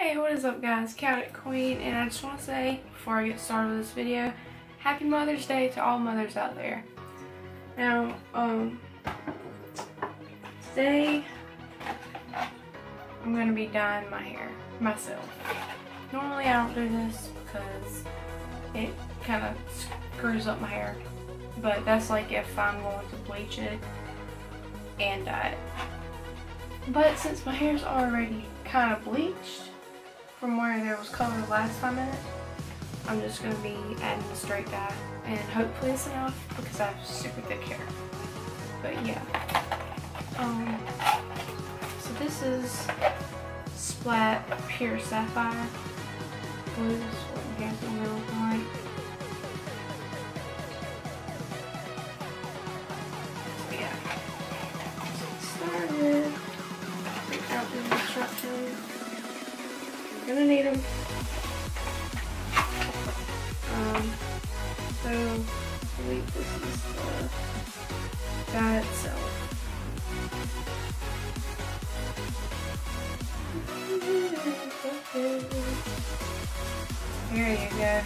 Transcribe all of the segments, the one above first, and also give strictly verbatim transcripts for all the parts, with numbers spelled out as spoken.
Hey, what is up guys, Chaotic Queen, and I just want to say, before I get started with this video, Happy Mother's Day to all mothers out there. Now, um, today, I'm going to be dyeing my hair, myself. Normally I don't do this because it kind of screws up my hair, but that's like if I'm going to bleach it and dye it. But since my hair's already kind of bleached from where there was color last time in it, I'm just going to be adding the straight dye, and hopefully it's enough because I have super thick hair. But yeah, um, so this is Splat Pure Sapphire Blue. This is what you guys are looking like. So yeah, let's get started. Break out the instructions. You're gonna need them. Um, so I believe this is the dye itself. There you go.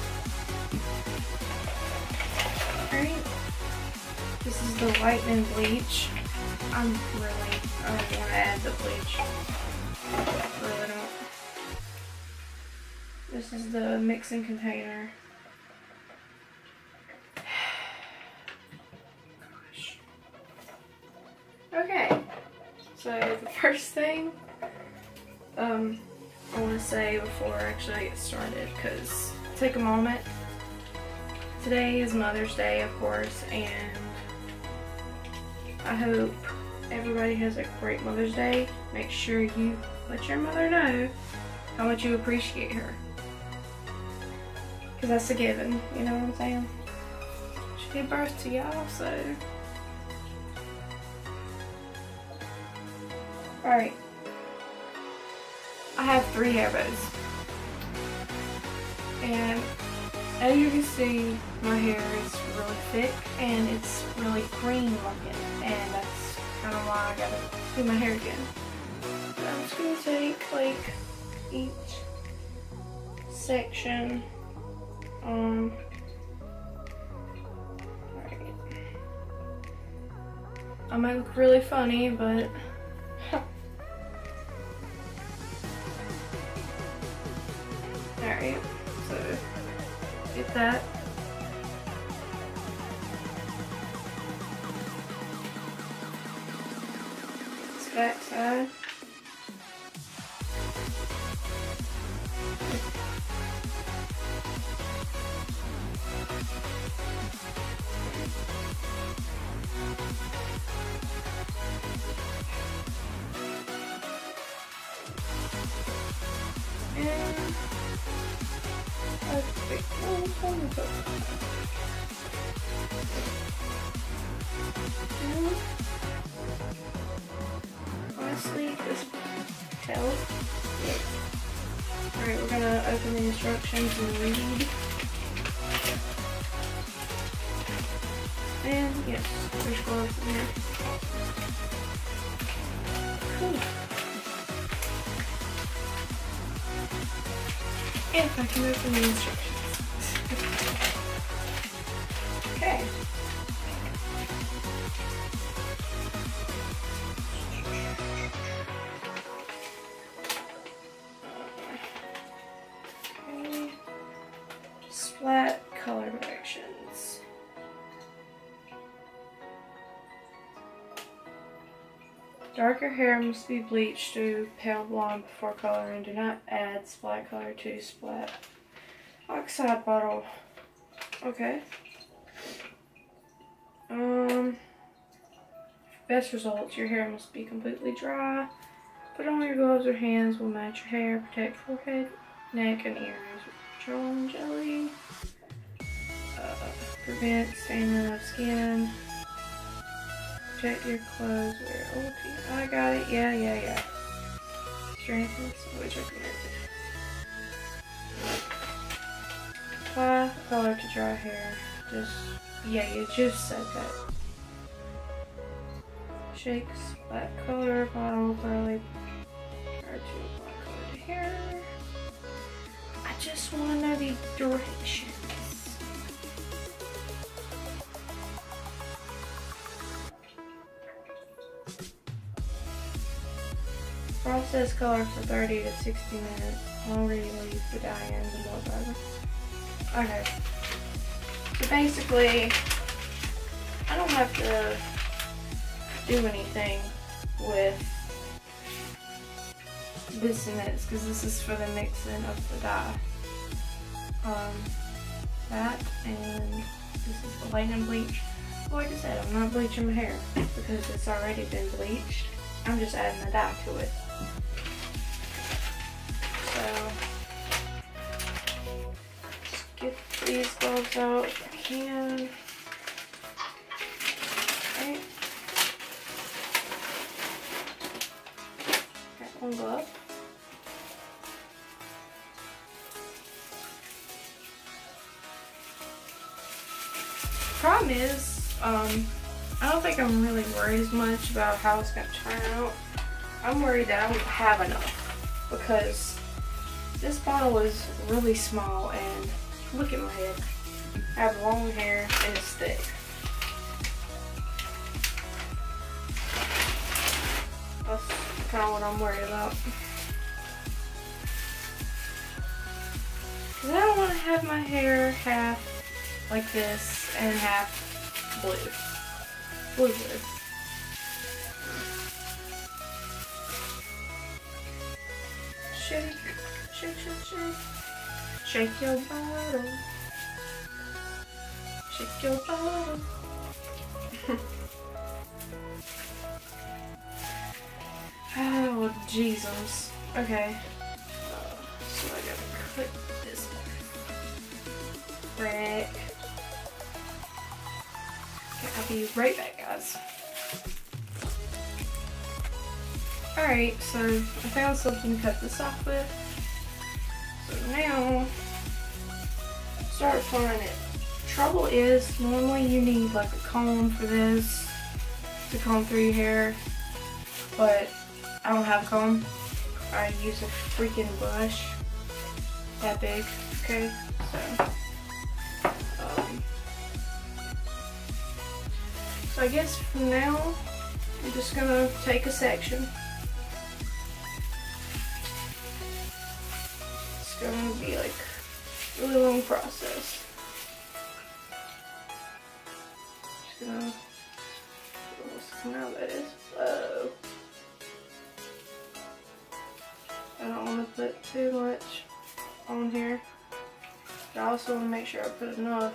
Alright. This is the whitening bleach. I'm really, I don't want to add the bleach. Really don't. This is the mixing container. Gosh. Okay. So the first thing um, I want to say before I actually get started, because take a moment. Today is Mother's Day, of course, and I hope everybody has a great Mother's Day. Make sure you let your mother know how much you appreciate her. Because that's a given, you know what I'm saying? She gave birth to y'all, so. Alright. I have three hair bows. And as you can see, my hair is really thick and it's really green looking. And that's kind of why I gotta do my hair again. So I'm just gonna take like each section. Um, right. I might look really funny, but alright, so get that. This back side. And let's wait, oh, one foot. And lastly, this tail. Alright, we're gonna open the instructions and read. And yes, there's gloves in here. Cool. If I can open the instructions. Okay. Okay. Splat color directions. Darker hair must be bleached to pale blonde before coloring. Do not add splat color to splat oxide bottle. Okay. Um. Best results. Your hair must be completely dry. Put on your gloves or hands will match your hair. Protect forehead, neck, and ears with petroleum jelly. Uh, prevent staining of skin. Protect your clothes where old teeth. I got it. Yeah, yeah, yeah. Strengthens, which recommended. Apply color to dry hair. Just, yeah, you just said that. Shakes black color bottle thoroughly prior to apply color to hair. just want to know the directions. Process color for thirty to sixty minutes. Longer you leave the dye in, the more vibrant. Okay. So basically, I don't have to do anything with this and this because this is for the mixing of the dye. Um, that and this is the lightning bleach. Well, like I said, I'm not bleaching my hair because it's already been bleached. I'm just adding the dye to it. So, let's get these gloves out if I can. Okay. Got one glove. Problem is, um, I don't think I'm really worried as much about how it's going to turn out. I'm worried that I won't have enough because this bottle is really small and look at my head. I have long hair and it's thick. That's kind of what I'm worried about. Because I don't want to have my hair half like this and half blue. Blue blue. Shake, shake, shake, shake. Shake your bottle. Shake your bottle. Oh, Jesus. Okay. Uh, so I gotta cut this one. Right. Okay, I'll be right back, guys. Alright, so I found something to cut this off with. So now, start applying it. Trouble is, normally you need like a comb for this to comb through your hair, but I don't have a comb. I use a freaking brush that big, okay? So, um, so I guess from now, I'm just gonna take a section. It's gonna be like a really long process. Just gonna, now that is, oh. I don't want to put too much on here, but I also want to make sure I put enough.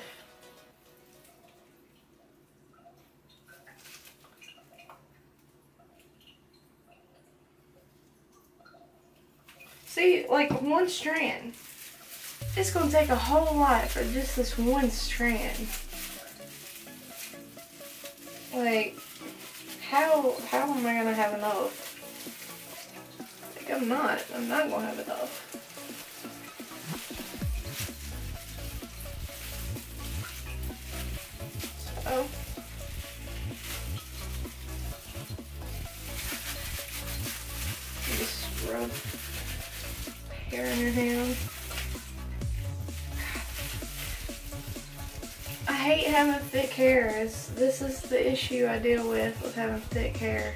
See, like one strand, it's going to take a whole lot for just this one strand. Like, how, how am I going to have enough? I'm not. I'm not going to have enough. So, just rub hair in your hand. I hate having thick hair. It's, this is the issue I deal with with having thick hair.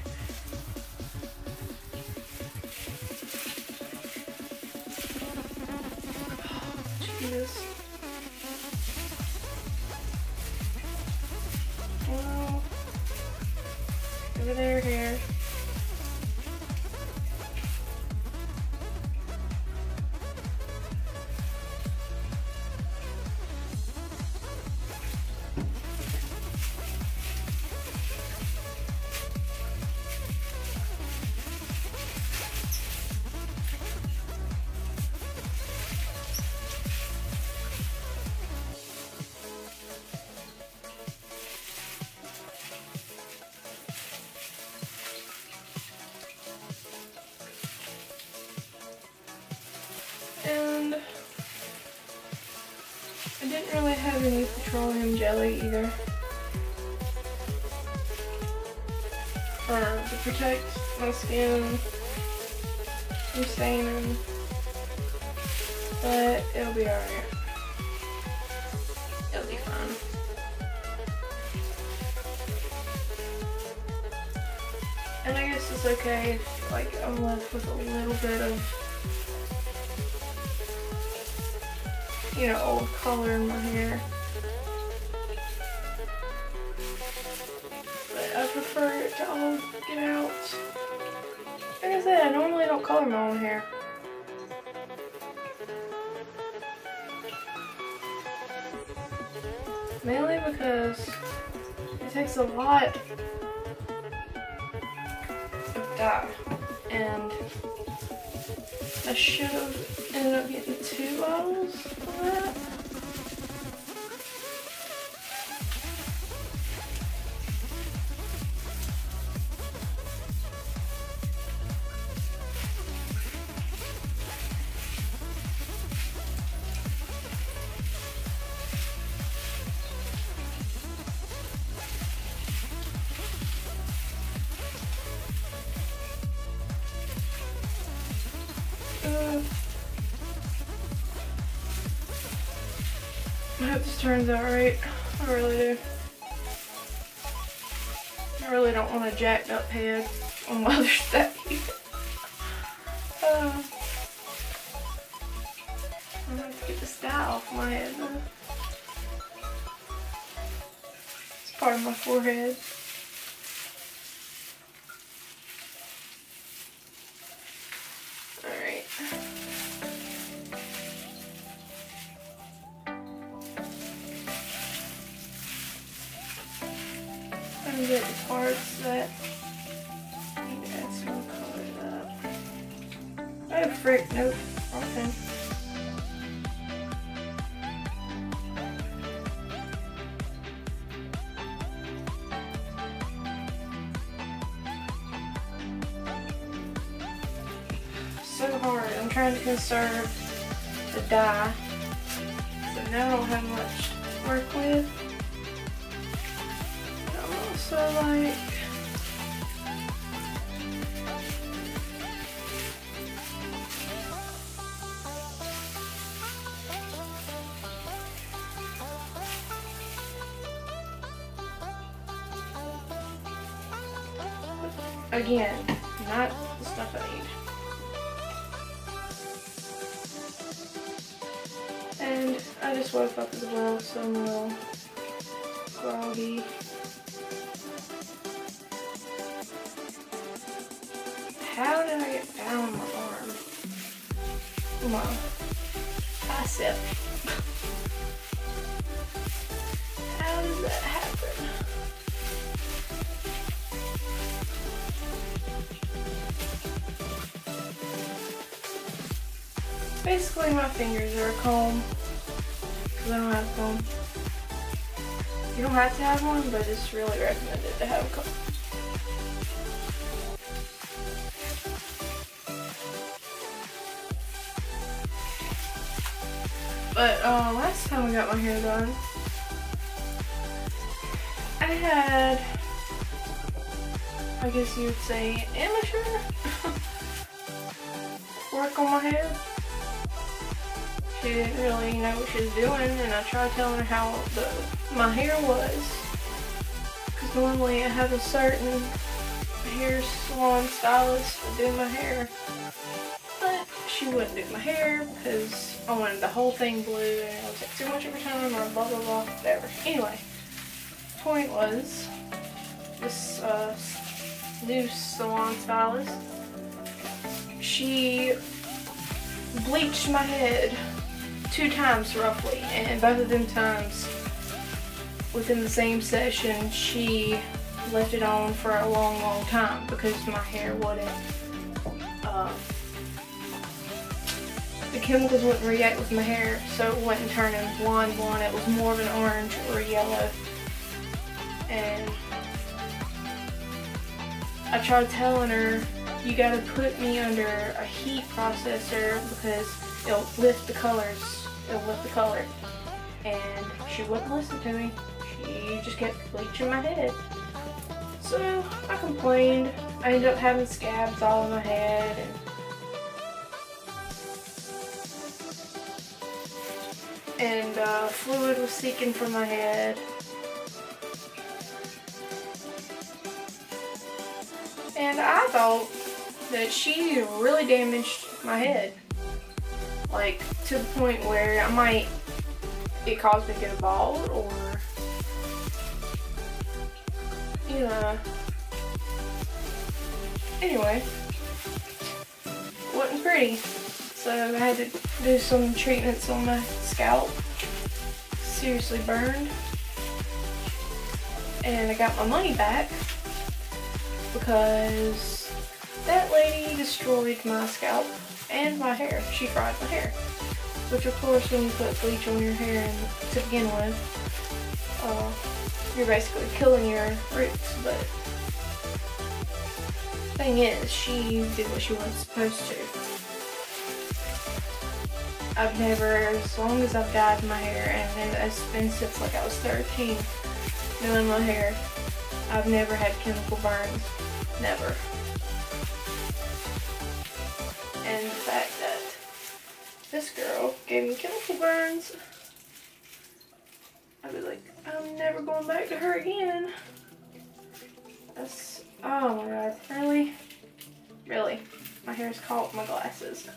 Well, over there, hair. And I didn't really have any petroleum jelly either for to protect my skin from staining, but but it'll be alright. It'll be fine. And I guess it's okay if, like, I'm left with a little bit of, you know, old color in my hair. But I prefer it to all get out. Like I said, I normally don't color my own hair. Mainly because it takes a lot of dye, and I should have ended up getting two bottles for that. Uh, I hope this turns out right. I really do. I really don't want a jacked up head on Mother's Day. uh, I'm gonna have to get this dye off my head though. It's part of my forehead. Get the parts that need to add some color to that. Oh frick, nope, wrong thing. So hard. I'm trying to conserve the dye, so now I don't have much to work with. So like, again, not the stuff I need. And I just woke up as well, so I'm a little groggy. How did I get down on my arm? My bicep. How does that happen? Basically, my fingers are a comb because I don't have a comb. You don't have to have one, but it's really recommended to have a comb. But uh, last time I got my hair done, I had, I guess you would say, amateur work on my hair. She didn't really know what she was doing, and I tried telling her how the my hair was. Because normally I have a certain hair salon stylist to do my hair. But she wouldn't do my hair because I wanted the whole thing blue and it was like too much every time or blah blah blah, whatever. Anyway, the point was, this uh, new salon stylist, she bleached my head two times roughly, and both of them times within the same session she left it on for a long long time because my hair wouldn't uh, the chemicals wouldn't react with my hair, so it wasn't turning blonde blonde, it was more of an orange or yellow. And I tried telling her, you gotta put me under a heat processor because it'll lift the colors, it'll lift the color. And she wouldn't listen to me, she just kept bleaching my head. So I complained, I ended up having scabs all in my head, and And uh, fluid was seeking from my head. And I thought that she really damaged my head. Like, to the point where I might, it caused me to get bald, or, you know. Anyway, wasn't pretty. So I had to do some treatments on my scalp. Seriously burned. And I got my money back because that lady destroyed my scalp and my hair. She fried my hair. Which of course, when you put bleach on your hair and to begin with, uh, you're basically killing your roots. But the thing is, she did what she wasn't supposed to. I've never, as long as I've dyed my hair, and it's been since like I was thirteen doing my hair, I've never had chemical burns. Never. And the fact that this girl gave me chemical burns, I'd be like, I'm never going back to her again. That's, oh my god, really? Really? My hair's caught my glasses.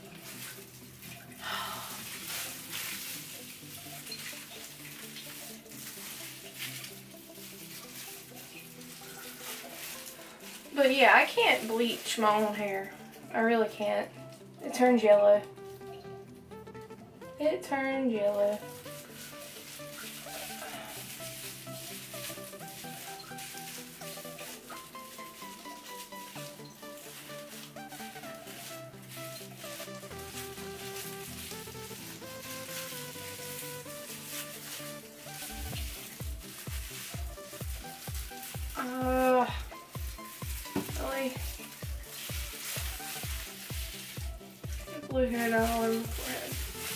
But yeah, I can't bleach my own hair. I really can't. It turns yellow. It turned yellow. Uh, really? Blue hair down all over my forehead.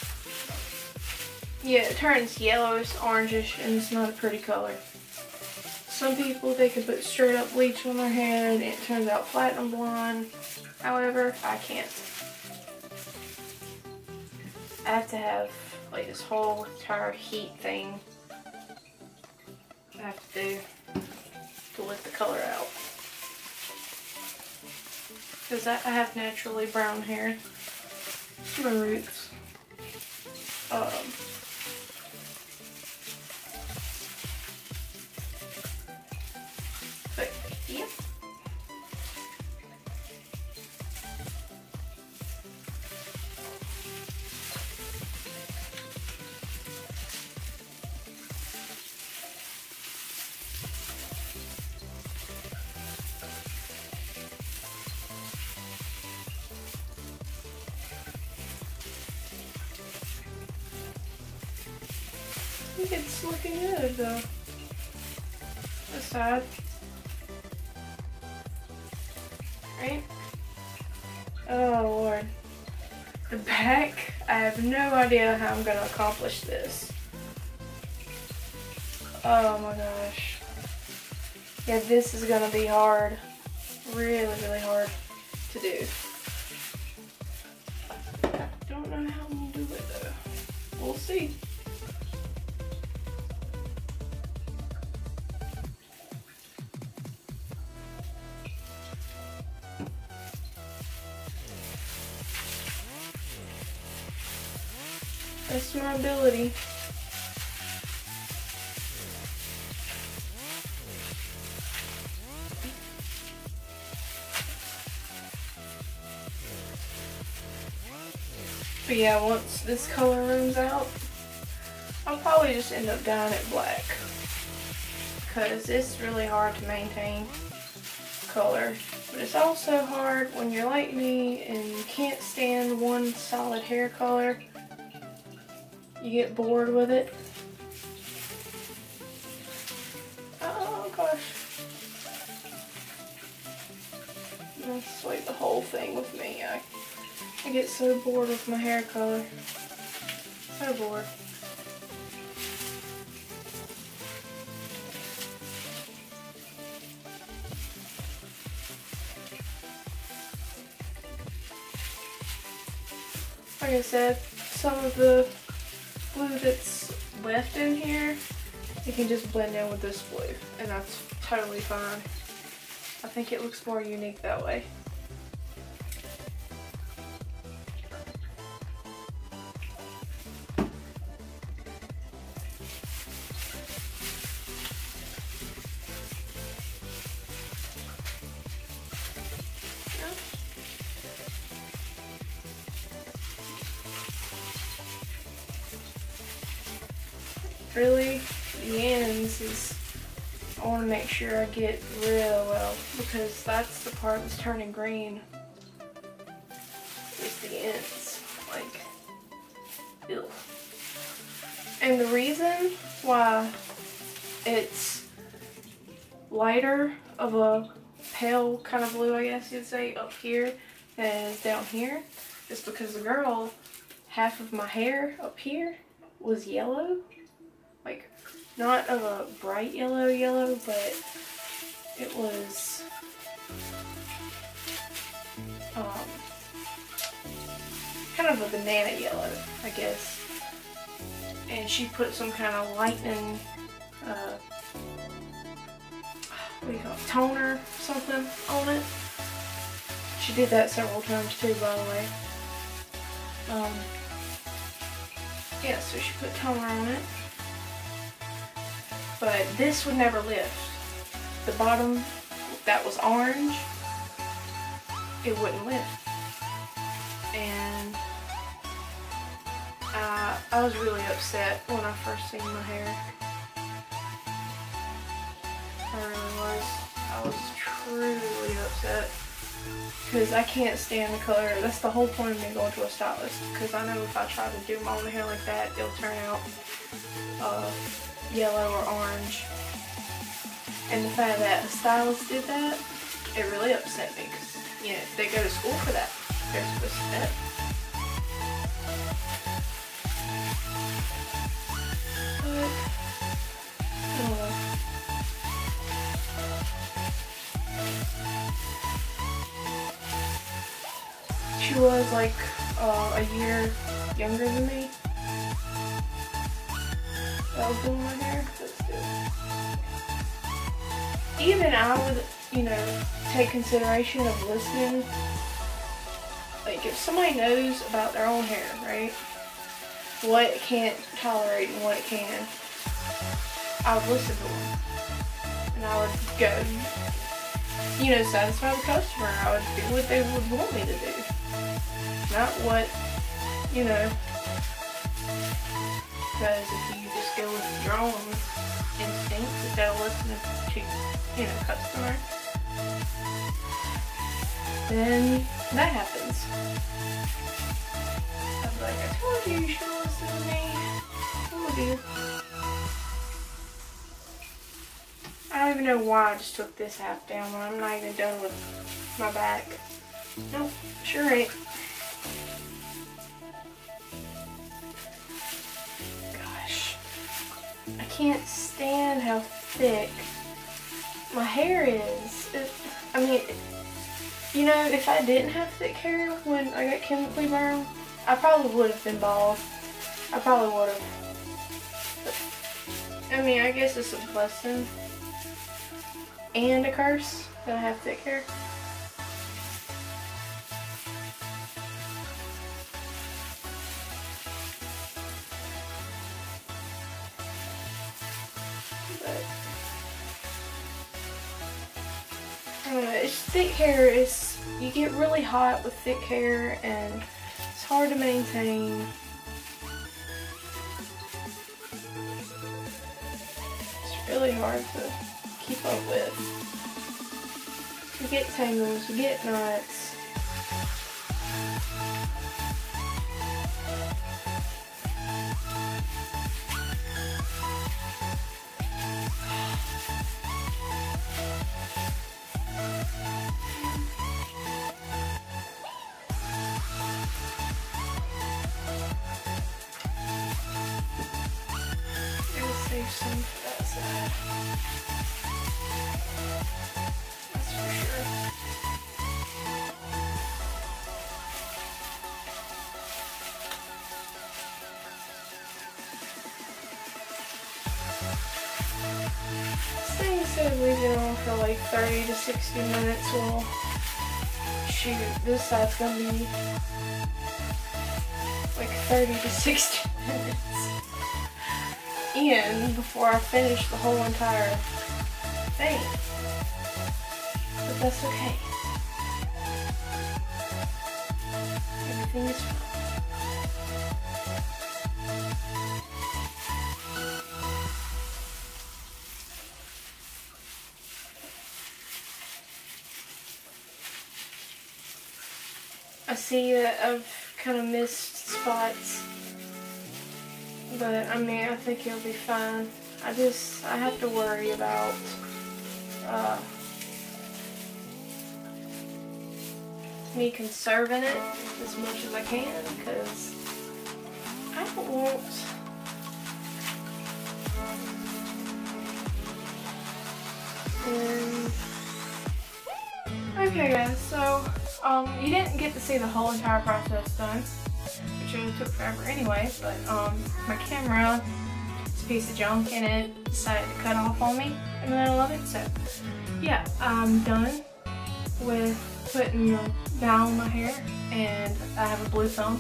Yeah, it turns yellowish, orangish, and it's not a pretty color. Some people, they can put straight up bleach on their hair and it turns out platinum blonde. However, I can't. I have to have like this whole entire heat thing I have to do to lift the color out. Because I have naturally brown hair. My roots. Um, but, yep. I think it's looking good though. This side. Right? Oh Lord. The back, I have no idea how I'm gonna accomplish this. Oh my gosh. Yeah, this is gonna be hard. Really, really hard to do. Don't know how I'm gonna do it though. We'll see. That's my ability. But yeah, once this color runs out, I'll probably just end up dyeing it black. Because it's really hard to maintain color. But it's also hard when you're like me and you can't stand one solid hair color. You get bored with it. Oh gosh. That's like the whole thing with me. I, I get so bored with my hair color. So bored. Like I said, some of the blue that's left in here, it can just blend in with this blue, and that's totally fine. I think it looks more unique that way. Really, the ends is, I want to make sure I get real well, because that's the part that's turning green, is the ends, like, ew. And the reason why it's lighter of a pale kind of blue, I guess you'd say, up here than it is down here, is because the girl, half of my hair up here was yellow. Like, not of a bright yellow yellow, but it was, um, kind of a banana yellow, I guess. And she put some kind of lightning, uh, what do you call it, toner, something on it. She did that several times too, by the way. Um, yeah, so she put toner on it. But this would never lift. The bottom that was orange, it wouldn't lift. And uh, I was really upset when I first seen my hair. I really was. I was truly upset. Because I can't stand the color. That's the whole point of me going to a stylist. Because I know if I try to do my own hair like that, it'll turn out uh, yellow or orange. And the fact that a stylist did that, it really upset me, because, you know, they go to school for that. They're supposed to do that. But, I don't know. She was like uh, a year younger than me. That was doing my hair, but still. Even I would, you know, take consideration of listening. Like, if somebody knows about their own hair, right? What it can't tolerate and what it can, I would listen to them. And I would go, you know, satisfy the customer. I would do what they would want me to do. Not what, you know, because if you just go with your own instincts instead of listening to, you know, customer, then that happens. I was like, I told you you should listen to me. I told you. I don't even know why I just took this half down when I'm not even done with my back. Nope, sure ain't. Gosh, I can't stand how thick my hair is. It, I mean, you know, if I didn't have thick hair when I got chemically burned, I probably would have been bald. I probably would have. I mean, I guess it's a blessing and a curse that I have thick hair. But I don't know, it's thick hair is, you get really hot with thick hair and it's hard to maintain. It's really hard to keep up with. You get tangles, you get knots. Save some for that side. That's for sure. This thing instead of leaving it on for like thirty to sixty minutes, well, shoot, this side's gonna be like thirty to sixty minutes in before I finish the whole entire thing. But that's okay. Everything is fine. I see that I've kind of missed spots, but I mean, I think it'll be fine. I just, I have to worry about uh, me conserving it as much as I can, because I don't want and okay guys, so um, you didn't get to see the whole entire process done, which really took forever anyway, but um, my camera is a piece of junk and it decided to cut off on me in the middle of it, so yeah, I'm done with putting down my hair, and I have a blue thumb.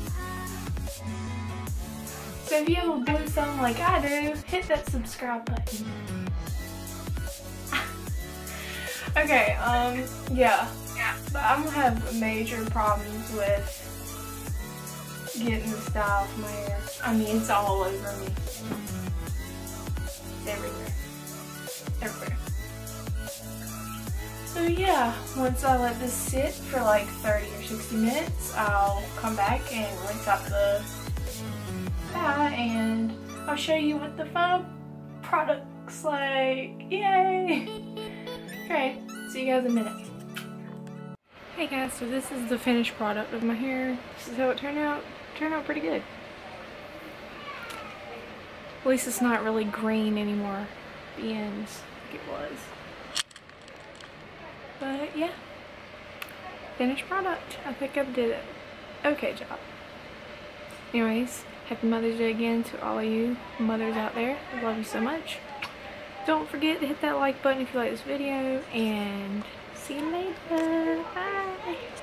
So if you have a blue thumb like I do, hit that subscribe button. Okay, um, yeah. But I'm gonna have major problems with getting the style of my hair. I mean, it's all over me. It's everywhere. Everywhere. So yeah, once I let this sit for like thirty or sixty minutes, I'll come back and rinse out the dye, and I'll show you what the final product looks like. Yay! Okay, see you guys in a minute. Hey guys, so this is the finished product of my hair. This is how it turned out. It turned out pretty good. At least it's not really green anymore. The ends, like it was. But yeah, finished product. I think I did it. Okay job. Anyways, happy Mother's Day again to all of you mothers out there. I love you so much. Don't forget to hit that like button if you like this video, and see you later. Bye.